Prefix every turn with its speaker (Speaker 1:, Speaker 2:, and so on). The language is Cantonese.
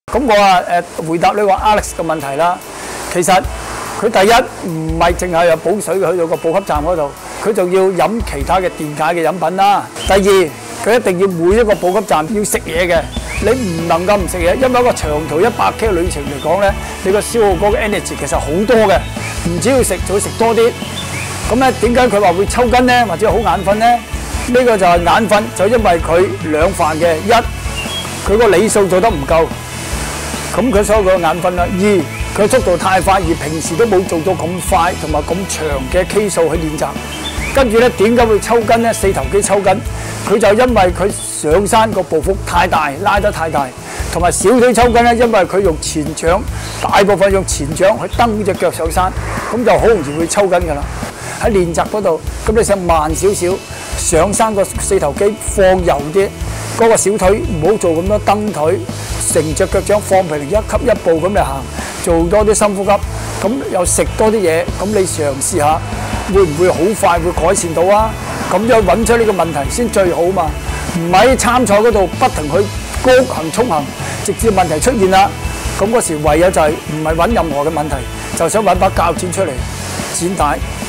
Speaker 1: 咁我回答你話 Alex 嘅問題啦。其實佢第一唔係淨係有補水去到個補給站嗰度，佢仲要飲其他嘅電解嘅飲品啦。第二，佢一定要每一個補給站要食嘢嘅，你唔能夠唔食嘢，因為一個長途100 km 旅程嚟講咧，你個消耗嗰個 energy 其實好多嘅，唔只要食，仲要食多啲。咁咧點解佢話會抽筋咧，或者好眼瞓咧？呢個就係眼瞓，就因為佢兩範嘅，一佢個理數做得唔夠，咁佢所以佢眼瞓啦。二佢速度太快，而平時都冇做到咁快同埋咁長嘅 K 數去練習。跟住咧點解會抽筋咧？四頭肌抽筋，佢就因為佢上山個步幅太大，拉得太大，同埋小腿抽筋咧，因為佢用前掌，大部分用前掌去蹬隻腳上山，咁就好容易會抽筋㗎啦。喺練習嗰度，咁你想慢少少，上山個四頭肌放柔啲，嗰個小腿唔好做咁多蹬腿，成隻腳掌放平，一級一步咁嚟行，做多啲深呼吸，咁又食多啲嘢，咁你嘗試下，會唔會好快會改善到啊？咁樣揾出呢個問題先最好嘛，唔喺參賽嗰度不停去高行衝行，直至問題出現啦，咁嗰時唯有就係唔係揾任何嘅問題，就想揾把鉸剪出嚟剪帶。